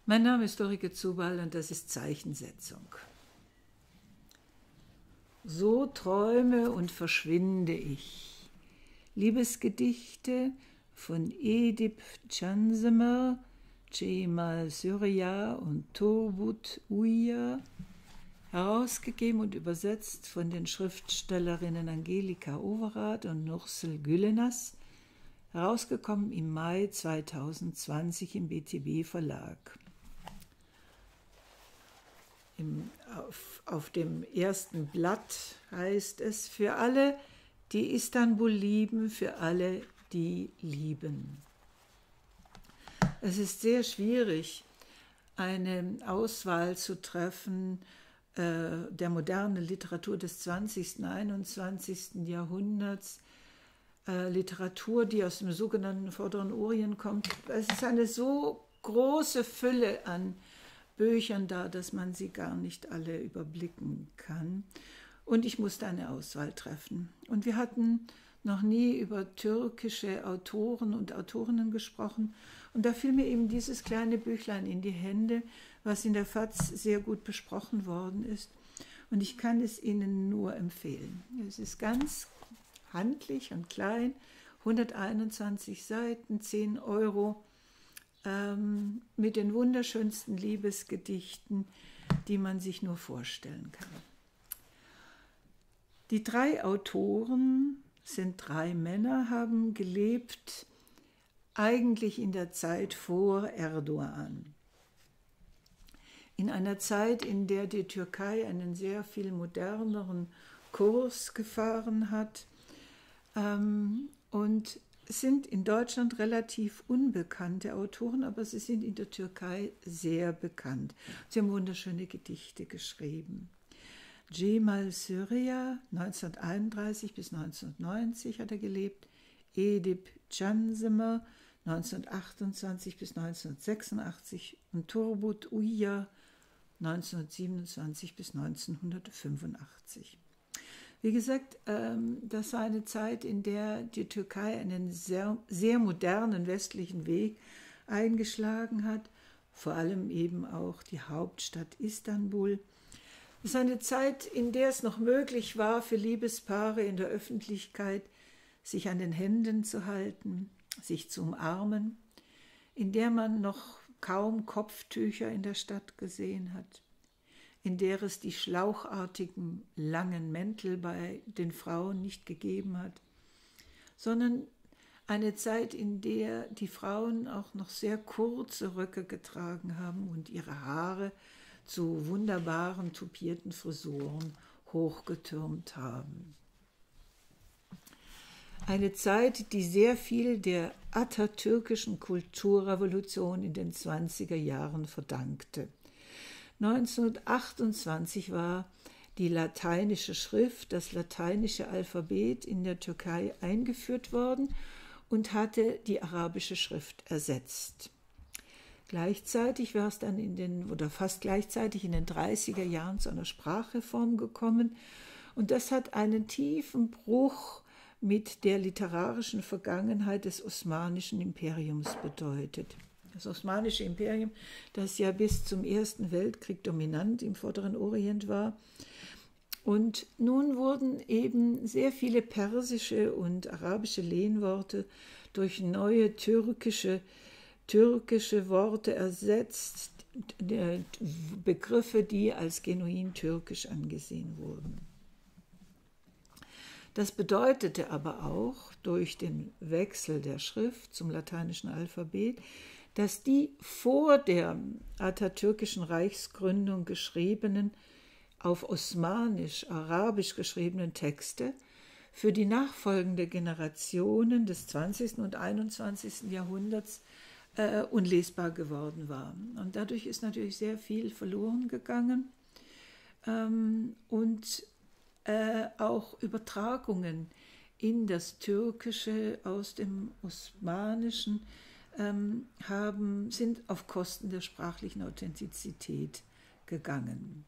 Mein Name ist Ulrike Zubal und das ist Zeichensetzung. So träume und verschwinde ich. Liebesgedichte von Edip Cansemer, Cemal Süreyya und Turgut Uyar, herausgegeben und übersetzt von den Schriftstellerinnen Angelika Overath und Nursel Güllenas, herausgekommen im Mai 2020 im BTB Verlag. Auf dem ersten Blatt heißt es: Für alle, die Istanbul lieben, für alle, die lieben. Es ist sehr schwierig, eine Auswahl zu treffen der modernen Literatur des 20. und 21. Jahrhunderts, Literatur, die aus dem sogenannten Vorderen Orient kommt. Es ist eine so große Fülle an Büchern da, dass man sie gar nicht alle überblicken kann. Und ich musste eine Auswahl treffen. Und wir hatten noch nie über türkische Autoren und Autorinnen gesprochen. Und da fiel mir eben dieses kleine Büchlein in die Hände, was in der FAZ sehr gut besprochen worden ist. Und ich kann es Ihnen nur empfehlen. Es ist ganz handlich und klein, 121 Seiten, 10 Euro, mit den wunderschönsten Liebesgedichten, die man sich nur vorstellen kann. Die 3 Autoren sind 3 Männer, haben gelebt eigentlich in der Zeit vor Erdogan. In einer Zeit, in der die Türkei einen sehr viel moderneren Kurs gefahren hat, und sind in Deutschland relativ unbekannte Autoren, aber sie sind in der Türkei sehr bekannt. Sie haben wunderschöne Gedichte geschrieben. Cemal Süreyya, 1931 bis 1990 hat er gelebt. Edip Cansemer, 1928 bis 1986 und Turgut Uyar, 1927 bis 1985. Wie gesagt, das war eine Zeit, in der die Türkei einen sehr, sehr modernen westlichen Weg eingeschlagen hat, vor allem eben auch die Hauptstadt Istanbul. Es ist eine Zeit, in der es noch möglich war, für Liebespaare in der Öffentlichkeit sich an den Händen zu halten, sich zu umarmen, in der man noch kaum Kopftücher in der Stadt gesehen hat, in der es die schlauchartigen, langen Mäntel bei den Frauen nicht gegeben hat, sondern eine Zeit, in der die Frauen auch noch sehr kurze Röcke getragen haben und ihre Haare zu wunderbaren, tupierten Frisuren hochgetürmt haben. Eine Zeit, die sehr viel der atatürkischen Kulturrevolution in den 20er Jahren verdankte. 1928 war die lateinische Schrift, das lateinische Alphabet in der Türkei eingeführt worden und hatte die arabische Schrift ersetzt. Gleichzeitig war es dann fast gleichzeitig in den 30er Jahren zu einer Sprachreform gekommen und das hat einen tiefen Bruch mit der literarischen Vergangenheit des Osmanischen Imperiums bedeutet. Das Osmanische Imperium, das ja bis zum Ersten Weltkrieg dominant im Vorderen Orient war. Und nun wurden eben sehr viele persische und arabische Lehnworte durch neue türkische Worte ersetzt, Begriffe, die als genuin türkisch angesehen wurden. Das bedeutete aber auch durch den Wechsel der Schrift zum lateinischen Alphabet, dass die vor der atatürkischen Reichsgründung geschriebenen, auf Osmanisch, Arabisch geschriebenen Texte für die nachfolgende Generationen des 20. und 21. Jahrhunderts unlesbar geworden waren. Und dadurch ist natürlich sehr viel verloren gegangen und auch Übertragungen in das Türkische aus dem Osmanischen sind auf Kosten der sprachlichen Authentizität gegangen.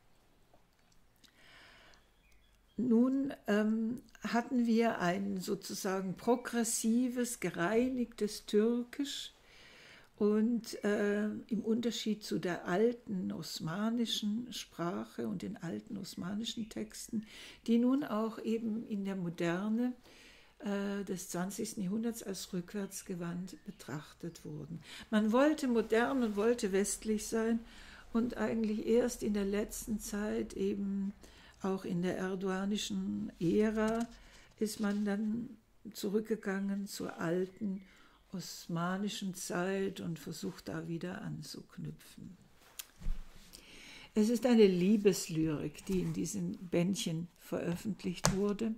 Nun hatten wir ein sozusagen progressives, gereinigtes Türkisch Und im Unterschied zu der alten osmanischen Sprache und den alten osmanischen Texten, die nun auch eben in der Moderne des 20. Jahrhunderts als rückwärtsgewandt betrachtet wurden. Man wollte modern und wollte westlich sein und eigentlich erst in der letzten Zeit, eben auch in der erdoganischen Ära, ist man dann zurückgegangen zur alten osmanischen Zeit und versucht da wieder anzuknüpfen. Es ist eine Liebeslyrik, die in diesen Bändchen veröffentlicht wurde.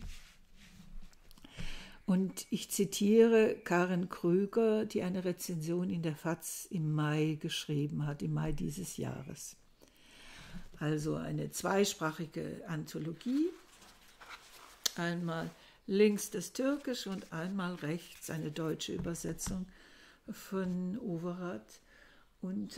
Und ich zitiere Karin Krüger, die eine Rezension in der FAZ im Mai geschrieben hat, im Mai dieses Jahres. Also eine zweisprachige Anthologie, einmal links das Türkische und einmal rechts eine deutsche Übersetzung von Overath und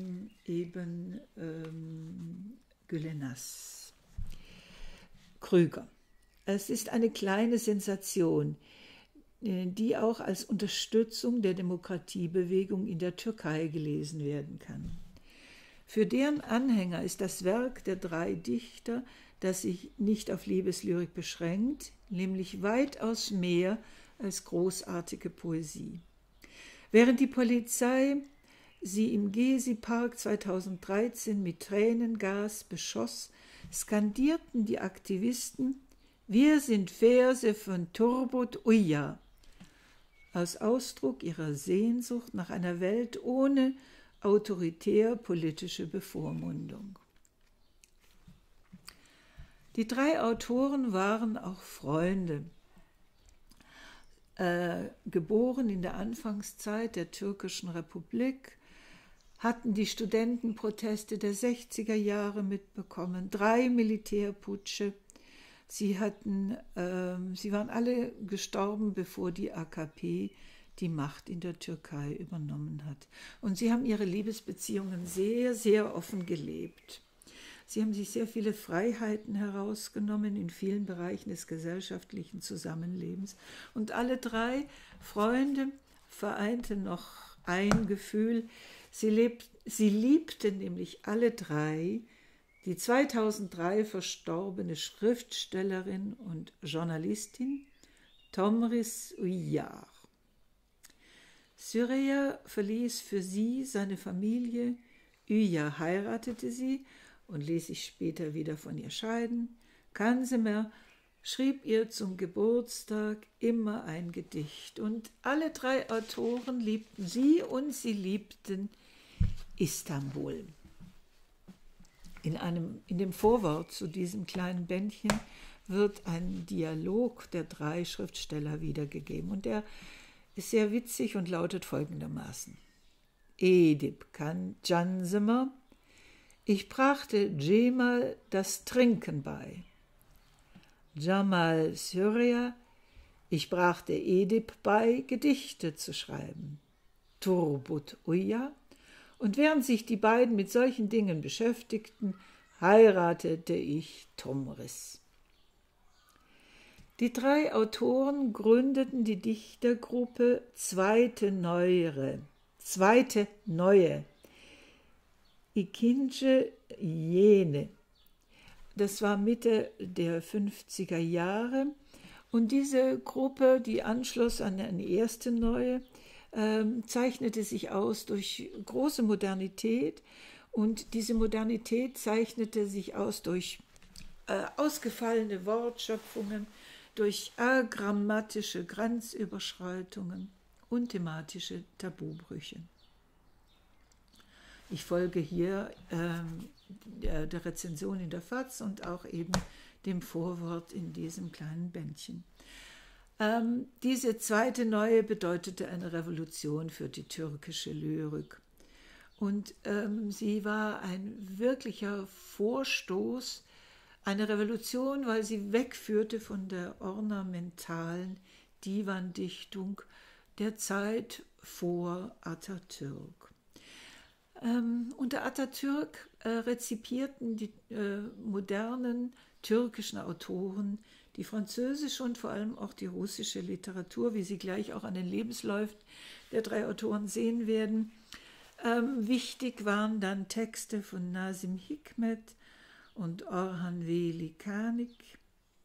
Güllenas. Krüger. Es ist eine kleine Sensation, die auch als Unterstützung der Demokratiebewegung in der Türkei gelesen werden kann. Für deren Anhänger ist das Werk der drei Dichter, das sich nicht auf Liebeslyrik beschränkt, nämlich weitaus mehr als großartige Poesie. Während die Polizei sie im Gezi-Park 2013 mit Tränengas beschoss, skandierten die Aktivisten: Wir sind Verse von Turgut Uyar, aus Ausdruck ihrer Sehnsucht nach einer Welt ohne autoritär-politische Bevormundung. Die drei Autoren waren auch Freunde. Geboren in der Anfangszeit der türkischen Republik, hatten die Studentenproteste der 60er Jahre mitbekommen, 3 Militärputsche. Sie waren alle gestorben, bevor die AKP die Macht in der Türkei übernommen hat. Und sie haben ihre Liebesbeziehungen sehr, sehr offen gelebt. Sie haben sich sehr viele Freiheiten herausgenommen in vielen Bereichen des gesellschaftlichen Zusammenlebens. Und alle drei Freunde vereinten noch ein Gefühl. Sie liebten nämlich alle drei die 2003 verstorbene Schriftstellerin und Journalistin Tomris Uyar. Süreyya verließ für sie seine Familie, Uyar heiratete sie und ließ sich später wieder von ihr scheiden. Kansemer schrieb ihr zum Geburtstag immer ein Gedicht. Und alle drei Autoren liebten sie und sie liebten Istanbul. In dem Vorwort zu diesem kleinen Bändchen wird ein Dialog der drei Schriftsteller wiedergegeben. Und der ist sehr witzig und lautet folgendermaßen: Edip Cansemer: Ich brachte Cemal das Trinken bei. Cemal Süreyya: Ich brachte Edip bei, Gedichte zu schreiben. Turgut Uyar: Und während sich die beiden mit solchen Dingen beschäftigten, heiratete ich Tomris. Die drei Autoren gründeten die Dichtergruppe Zweite Neue, İkinci Yeni. Das war Mitte der 50er Jahre. Und diese Gruppe, die anschloss an eine erste Neue, zeichnete sich aus durch große Modernität. Und diese Modernität zeichnete sich aus durch ausgefallene Wortschöpfungen, durch agrammatische Grenzüberschreitungen und thematische Tabubrüche. Ich folge hier der Rezension in der FAZ und auch eben dem Vorwort in diesem kleinen Bändchen. Diese zweite Neue bedeutete eine Revolution für die türkische Lyrik. Und sie war ein wirklicher Vorstoß, eine Revolution, weil sie wegführte von der ornamentalen Divan-Dichtung der Zeit vor Atatürk. Unter Atatürk rezipierten die modernen türkischen Autoren die französische und vor allem auch die russische Literatur, wie sie gleich auch an den Lebensläufen der 3 Autoren sehen werden. Wichtig waren dann Texte von Nazim Hikmet und Orhan Veli Kanık,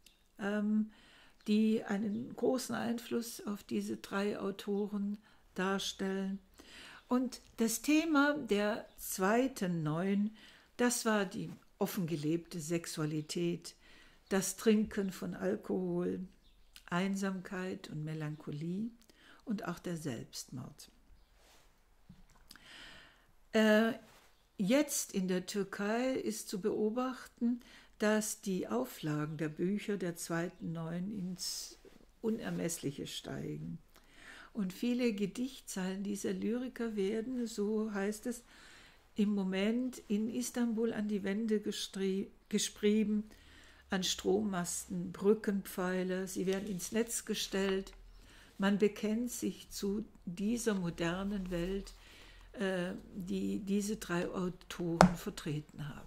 die einen großen Einfluss auf diese 3 Autoren darstellen. Und das Thema der zweiten neuen, das war die offen gelebte Sexualität, das Trinken von Alkohol, Einsamkeit und Melancholie und auch der Selbstmord. Jetzt in der Türkei ist zu beobachten, dass die Auflagen der Bücher der zweiten neuen ins Unermessliche steigen. Und viele Gedichtzeilen dieser Lyriker werden, so heißt es, im Moment in Istanbul an die Wände geschrieben, an Strommasten, Brückenpfeiler, sie werden ins Netz gestellt. Man bekennt sich zu dieser modernen Welt, die diese 3 Autoren vertreten haben.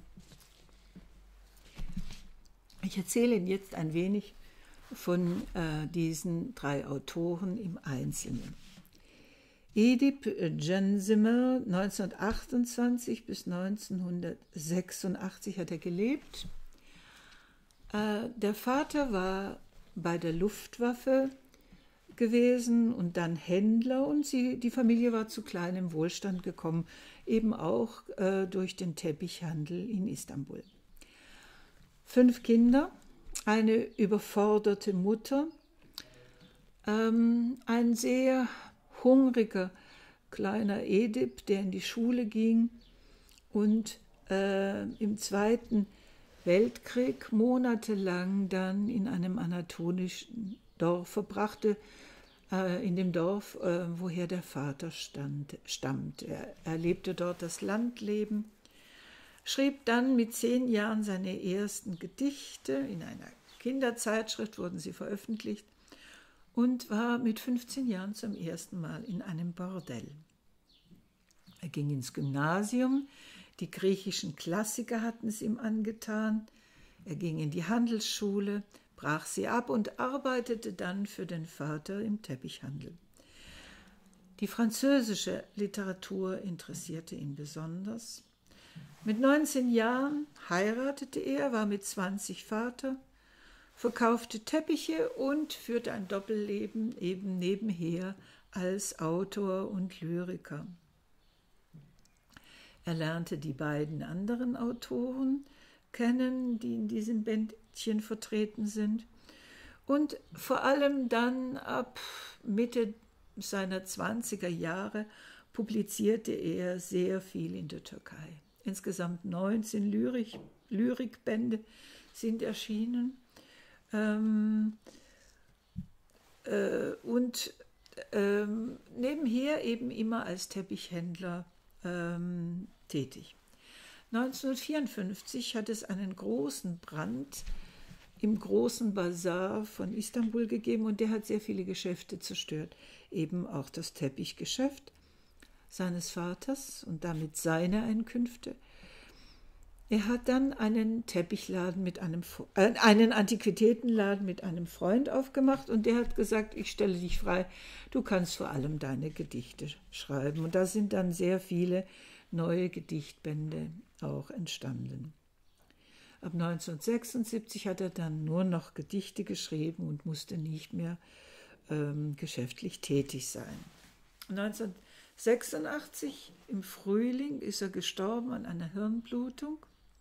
Ich erzähle Ihnen jetzt ein wenig von diesen 3 Autoren im Einzelnen. Edip Cansemer, 1928 bis 1986 hat er gelebt. Der Vater war bei der Luftwaffe gewesen und dann Händler, und die Familie war zu kleinem Wohlstand gekommen, eben auch durch den Teppichhandel in Istanbul. 5 Kinder, eine überforderte Mutter, ein sehr hungriger kleiner Edip, der in die Schule ging und im Zweiten Weltkrieg monatelang dann in einem anatolischen Dorf verbrachte, in dem Dorf, woher der Vater stammt. Er lebte dort das Landleben, schrieb dann mit 10 Jahren seine ersten Gedichte, in einer Kinderzeitschrift wurden sie veröffentlicht, und war mit 15 Jahren zum ersten Mal in einem Bordell. Er ging ins Gymnasium, die griechischen Klassiker hatten es ihm angetan, er ging in die Handelsschule, brach sie ab und arbeitete dann für den Vater im Teppichhandel. Die französische Literatur interessierte ihn besonders. Mit 19 Jahren heiratete er, war mit 20 Vater, verkaufte Teppiche und führte ein Doppelleben eben nebenher als Autor und Lyriker. Er lernte die beiden anderen Autoren kennen, die in diesem Bändchen vertreten sind, und vor allem dann ab Mitte seiner 20er Jahre publizierte er sehr viel in der Türkei. Insgesamt 19 Lyrikbände sind erschienen. Und nebenher eben immer als Teppichhändler tätig. 1954 hat es einen großen Brand im großen Basar von Istanbul gegeben, und der hat sehr viele Geschäfte zerstört, eben auch das Teppichgeschäft seines Vaters und damit seine Einkünfte. Er hat dann einen Teppichladen einen Antiquitätenladen mit einem Freund aufgemacht, und der hat gesagt, ich stelle dich frei, du kannst vor allem deine Gedichte schreiben. Und da sind dann sehr viele neue Gedichtbände auch entstanden. Ab 1976 hat er dann nur noch Gedichte geschrieben und musste nicht mehr geschäftlich tätig sein. 1986 im Frühling ist er gestorben an einer Hirnblutung.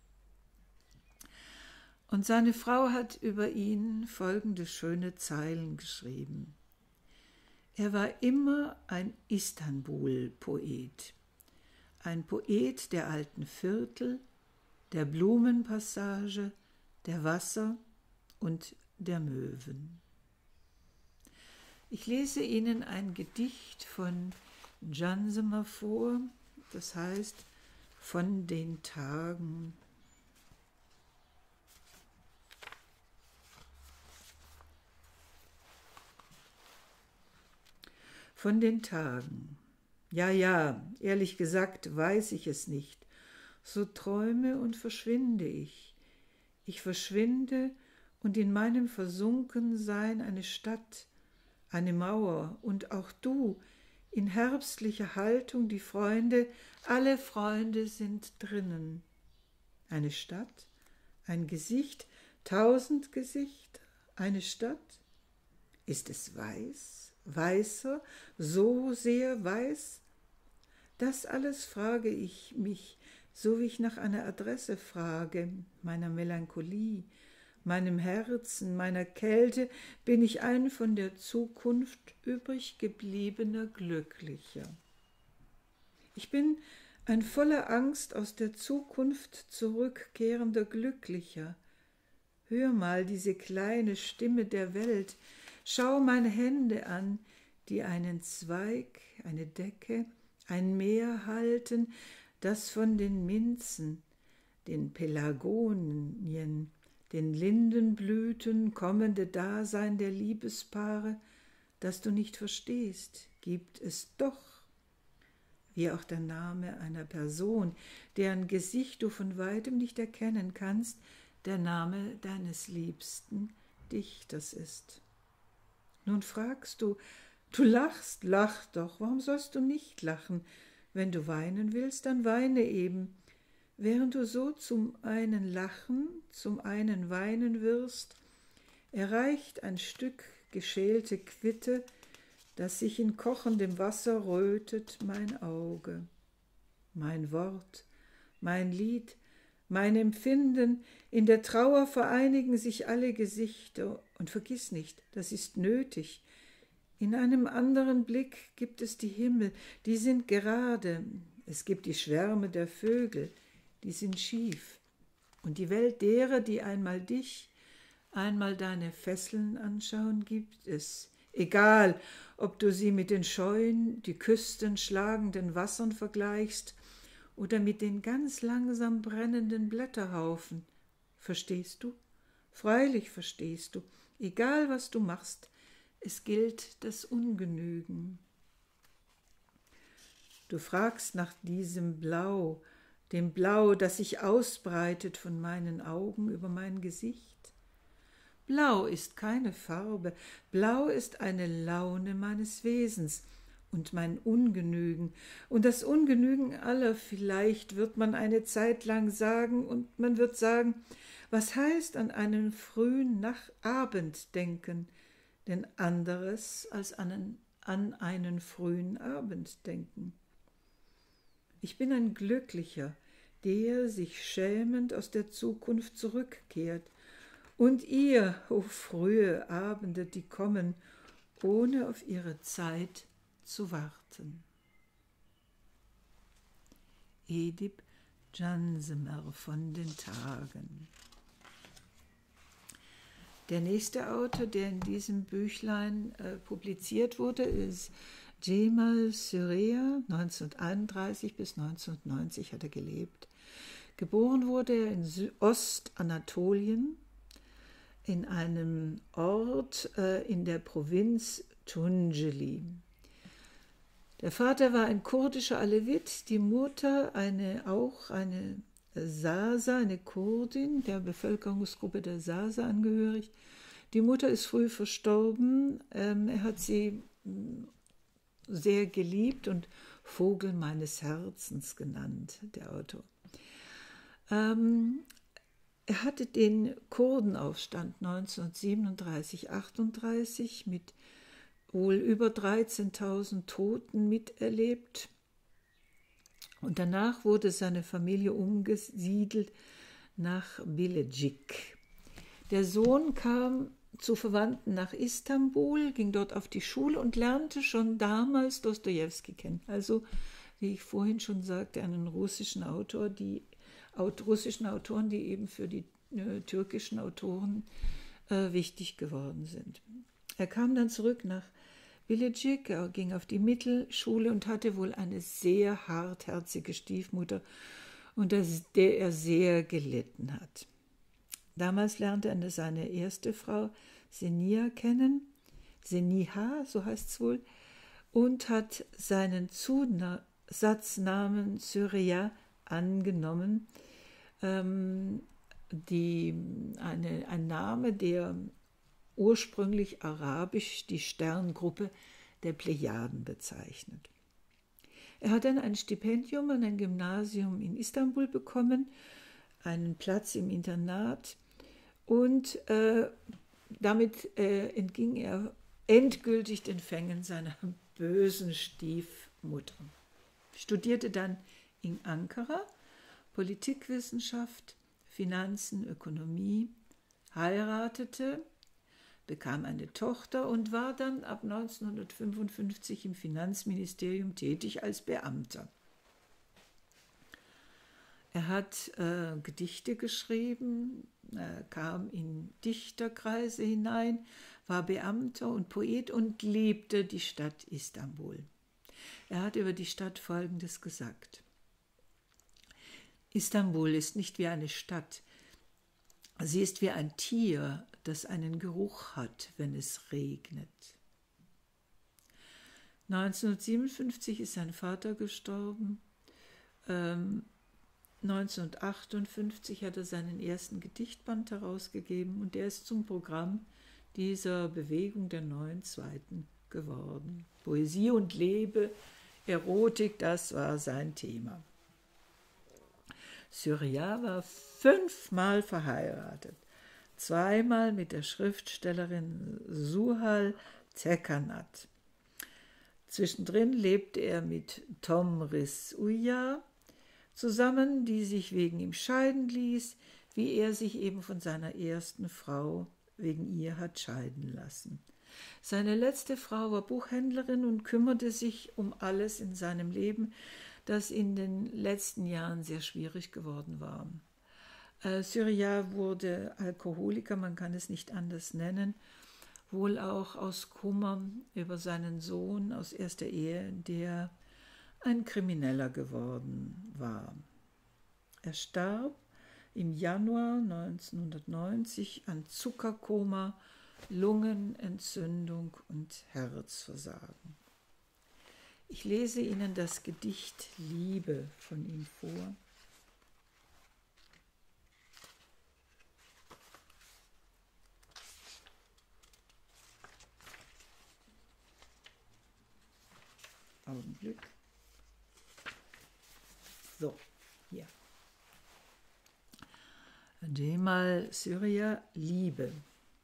Und seine Frau hat über ihn folgende schöne Zeilen geschrieben. Er war immer ein Istanbul-Poet, ein Poet der alten Viertel, der Blumenpassage, der Wasser und der Möwen. Ich lese Ihnen ein Gedicht von Cansemer vor, das heißt Von den Tagen. Von den Tagen. Ja, ehrlich gesagt weiß ich es nicht. So träume und verschwinde ich. Ich verschwinde und in meinem Versunkensein eine Stadt, eine Mauer und auch du, in herbstlicher Haltung die Freunde, alle Freunde sind drinnen. Eine Stadt, ein Gesicht, 1000 Gesichter, eine Stadt. Ist es weiß, weißer, so sehr weiß? Das alles frage ich mich, so wie ich nach einer Adresse frage, meiner Melancholie, meinem Herzen, meiner Kälte, bin ich ein von der Zukunft übrig gebliebener Glücklicher. Ich bin ein voller Angst aus der Zukunft zurückkehrender Glücklicher. Hör mal diese kleine Stimme der Welt, schau meine Hände an, die einen Zweig, eine Decke, ein Meer halten, das von den Minzen, den Pelagonien, den Lindenblüten kommende Dasein der Liebespaare, das du nicht verstehst, gibt es doch, wie auch der Name einer Person, deren Gesicht du von weitem nicht erkennen kannst, der Name deines liebsten Dichters ist. Nun fragst du, du lachst, lach doch, warum sollst du nicht lachen? Wenn du weinen willst, dann weine eben. Während du so zum einen lachen, zum einen weinen wirst, erreicht ein Stück geschälte Quitte, das sich in kochendem Wasser rötet, mein Auge. Mein Wort, mein Lied, mein Empfinden, in der Trauer vereinigen sich alle Gesichter. Und vergiss nicht, das ist nötig. In einem anderen Blick gibt es die Himmel, die sind gerade. Es gibt die Schwärme der Vögel, die sind schief. Und die Welt derer, die einmal dich, einmal deine Fesseln anschauen, gibt es. Egal, ob du sie mit den scheuen, die Küsten schlagenden Wassern vergleichst oder mit den ganz langsam brennenden Blätterhaufen. Verstehst du? Freilich verstehst du. Egal, was du machst, es gilt das Ungenügen. Du fragst nach diesem Blau, dem Blau, das sich ausbreitet von meinen Augen über mein Gesicht. Blau ist keine Farbe, Blau ist eine Laune meines Wesens und mein Ungenügen und das Ungenügen aller. Vielleicht wird man eine Zeit lang sagen und man wird sagen, was heißt an einen frühen Abend denken, denn anderes als an einen frühen Abend denken. Ich bin ein Glücklicher, der sich schämend aus der Zukunft zurückkehrt. Und ihr, o frühe Abende, die kommen, ohne auf ihre Zeit zu warten. Edip Cansemer von den Tagen. Der nächste Autor, der in diesem Büchlein publiziert wurde, ist Cemal Süreya. 1931 bis 1990 hat er gelebt. Geboren wurde er in Ostanatolien, in einem Ort in der Provinz Tunceli. Der Vater war ein kurdischer Alevit, die Mutter eine Sasa, eine Kurdin, der Bevölkerungsgruppe der Sasa angehörig. Die Mutter ist früh verstorben. Er hat sie sehr geliebt und Vogel meines Herzens genannt, der Autor. Er hatte den Kurdenaufstand 1937/38 mit wohl über 13.000 Toten miterlebt. Und danach wurde seine Familie umgesiedelt nach Bilecik. Der Sohn kam zu Verwandten nach Istanbul, ging dort auf die Schule und lernte schon damals Dostojewski kennen. Also, wie ich vorhin schon sagte, einen russischen Autor, russischen Autoren, die eben für die türkischen Autoren wichtig geworden sind. Er kam dann zurück nach Bilecik, er ging auf die Mittelschule und hatte wohl eine sehr hartherzige Stiefmutter, unter der er sehr gelitten hat. Damals lernte er seine erste Frau Seniha kennen, Seniha, so heißt es wohl, und hat seinen Zusatznamen Süreya angenommen, ein Name, der ursprünglich arabisch die Sterngruppe der Plejaden bezeichnet. Er hat dann ein Stipendium an ein Gymnasium in Istanbul bekommen, einen Platz im Internat und damit entging er endgültig den Fängen seiner bösen Stiefmutter. Studierte dann in Ankara Politikwissenschaft, Finanzen, Ökonomie, heiratete, bekam eine Tochter und war dann ab 1955 im Finanzministerium tätig als Beamter. Er hat Gedichte geschrieben, kam in Dichterkreise hinein, war Beamter und Poet und liebte die Stadt Istanbul. Er hat über die Stadt Folgendes gesagt: Istanbul ist nicht wie eine Stadt. Sie ist wie ein Tier, das einen Geruch hat, wenn es regnet. 1957 ist sein Vater gestorben. 1958 hat er seinen ersten Gedichtband herausgegeben und der ist zum Programm dieser Bewegung der neuen Zweiten geworden. Poesie und Liebe, Erotik, das war sein Thema. Süreyya war 5-mal verheiratet, 2-mal mit der Schriftstellerin Suhal Tekanat. Zwischendrin lebte er mit Tomris Uyar zusammen, die sich wegen ihm scheiden ließ, wie er sich eben von seiner ersten Frau wegen ihr hat scheiden lassen. Seine letzte Frau war Buchhändlerin und kümmerte sich um alles in seinem Leben, das in den letzten Jahren sehr schwierig geworden war. Süreyya wurde Alkoholiker, man kann es nicht anders nennen, wohl auch aus Kummer über seinen Sohn aus erster Ehe, der ein Krimineller geworden war. Er starb im Januar 1990 an Zuckerkoma, Lungenentzündung und Herzversagen. Ich lese Ihnen das Gedicht Liebe von ihm vor. Augenblick. So, hier. Cemal Süreyya, Liebe.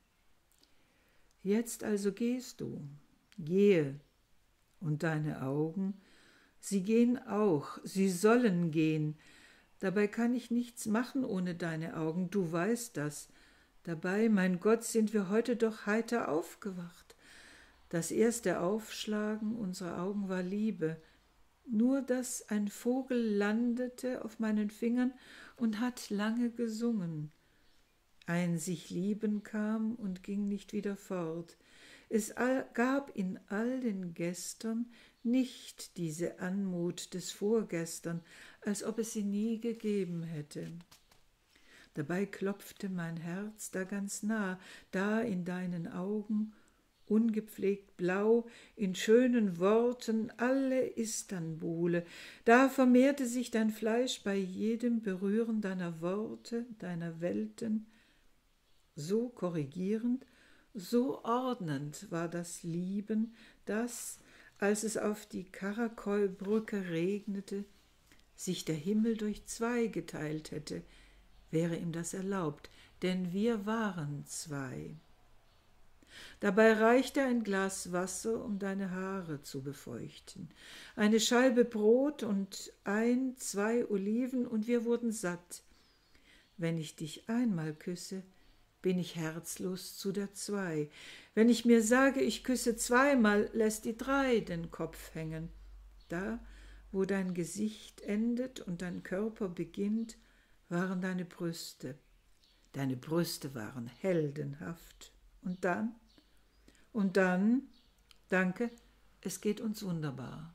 Jetzt also gehst du, gehe, und deine Augen, sie gehen auch, sie sollen gehen. Dabei kann ich nichts machen ohne deine Augen, du weißt das. Dabei, mein Gott, sind wir heute doch heiter aufgewacht. Das erste Aufschlagen unserer Augen war Liebe. Nur dass ein Vogel landete auf meinen Fingern und hat lange gesungen. Ein sich lieben kam und ging nicht wieder fort. Es gab in all den Gestern nicht diese Anmut des Vorgestern, als ob es sie nie gegeben hätte. Dabei klopfte mein Herz da ganz nah, da in deinen Augen, ungepflegt blau, in schönen Worten alle Istanbule. Da vermehrte sich dein Fleisch bei jedem Berühren deiner Worte, deiner Welten. So korrigierend, so ordnend war das Lieben, das, als es auf die Karakolbrücke regnete, sich der Himmel durch 2 geteilt hätte, wäre ihm das erlaubt, denn wir waren 2. Dabei reichte ein Glas Wasser, um deine Haare zu befeuchten, eine Scheibe Brot und 1-2 Oliven, und wir wurden satt. Wenn ich dich einmal küsse, bin ich herzlos zu der 2. Wenn ich mir sage, ich küsse 2-mal, lässt die 3 den Kopf hängen. Da, wo dein Gesicht endet und dein Körper beginnt, waren deine Brüste. Deine Brüste waren heldenhaft. Und dann, danke, es geht uns wunderbar.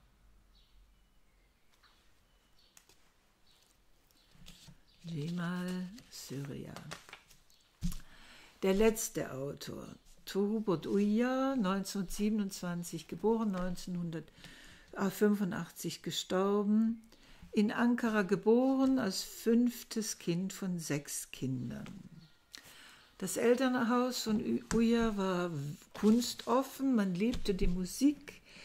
Cemal Süreyya. Der letzte Autor, Turgut Uyar, 1927 geboren, 1985 gestorben, in Ankara geboren, als 5. Kind von 6 Kindern. Das Elternhaus von Uyar war kunstoffen, man liebte die Musik,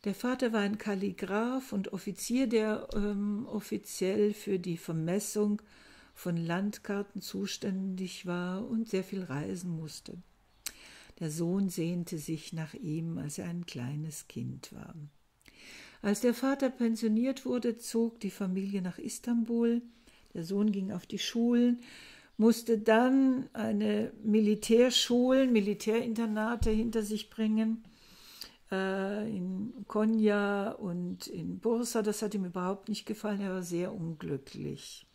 Der Vater war ein Kalligraph und Offizier, der offiziell für die Vermessung von Landkarten zuständig war und sehr viel reisen musste. Der Sohn sehnte sich nach ihm, als er ein kleines Kind war. Als der Vater pensioniert wurde, zog die Familie nach Istanbul. Der Sohn ging auf die Schulen, musste dann eine Militärinternate hinter sich bringen, in Konya und in Bursa. Das hat ihm überhaupt nicht gefallen, er war sehr unglücklich.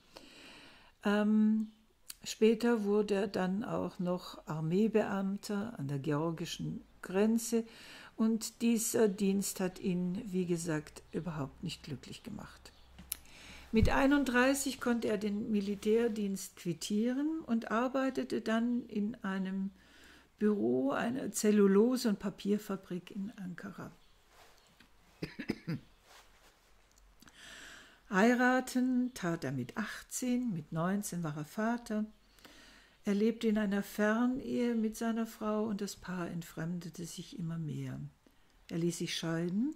Später wurde er dann auch noch Armeebeamter an der georgischen Grenze und dieser Dienst hat ihn, wie gesagt, überhaupt nicht glücklich gemacht. Mit 31 konnte er den Militärdienst quittieren und arbeitete dann in einem Büro einer Zellulose- und Papierfabrik in Ankara. Heiraten tat er mit 18, mit 19 war er Vater. Er lebte in einer Fernehe mit seiner Frau und das Paar entfremdete sich immer mehr. Er ließ sich scheiden.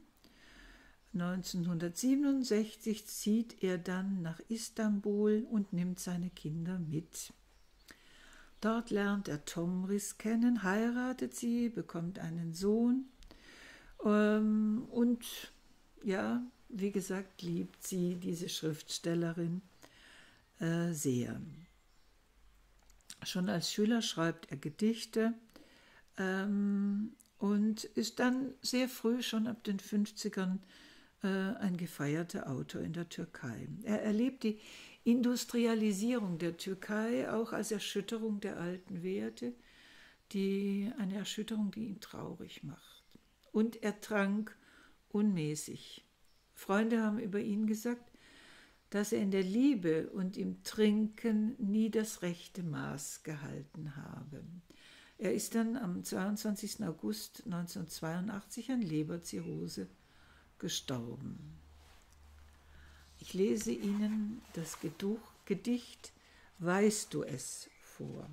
1967 zieht er dann nach Istanbul und nimmt seine Kinder mit. Dort lernt er Tomris kennen, heiratet sie, bekommt einen Sohn und ja, wie gesagt, liebt sie, diese Schriftstellerin, sehr. Schon als Schüler schreibt er Gedichte und ist dann sehr früh, schon ab den 50ern, ein gefeierter Autor in der Türkei. Er erlebt die Industrialisierung der Türkei auch als Erschütterung der alten Werte, eine Erschütterung, die ihn traurig macht. Und er trank unmäßig. Freunde haben über ihn gesagt, dass er in der Liebe und im Trinken nie das rechte Maß gehalten habe. Er ist dann am 22. August 1982 an Leberzirrhose gestorben. Ich lese Ihnen das Gedicht »Weißt du es« vor.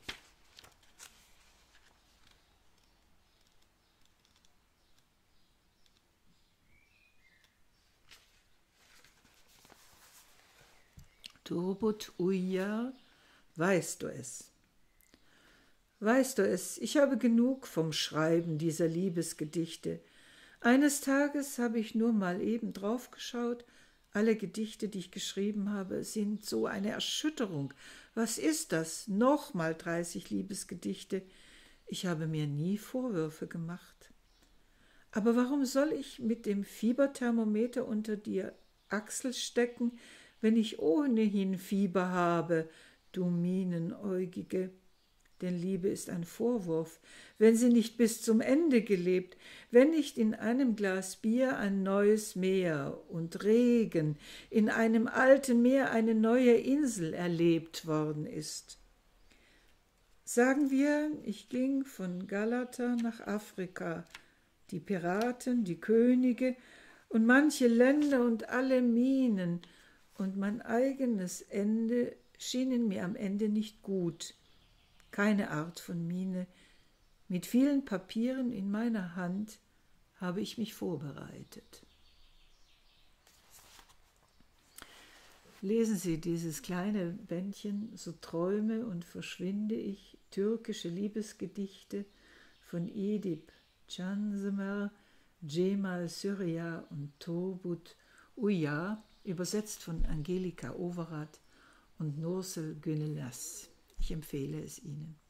Turgut Uyar, weißt du es? Weißt du es, ich habe genug vom Schreiben dieser Liebesgedichte. Eines Tages habe ich nur mal eben drauf geschaut. Alle Gedichte, die ich geschrieben habe, sind so eine Erschütterung. Was ist das? Nochmal 30 Liebesgedichte. Ich habe mir nie Vorwürfe gemacht. Aber warum soll ich mit dem Fieberthermometer unter die Achsel stecken, wenn ich ohnehin Fieber habe, du Minenäugige? Denn Liebe ist ein Vorwurf, wenn sie nicht bis zum Ende gelebt, wenn nicht in einem Glas Bier ein neues Meer und Regen, in einem alten Meer eine neue Insel erlebt worden ist. Sagen wir, ich ging von Galata nach Afrika, die Piraten, die Könige und manche Länder und alle Minen, und mein eigenes Ende schienen mir am Ende nicht gut. Keine Art von Mine. Mit vielen Papieren in meiner Hand habe ich mich vorbereitet. Lesen Sie dieses kleine Bändchen, so träume und verschwinde ich, türkische Liebesgedichte von Edip Cansemer, Cemal Süreyya und Turgut Uyar, übersetzt von Angelika Overath und Nursel Günellas. Ich empfehle es Ihnen.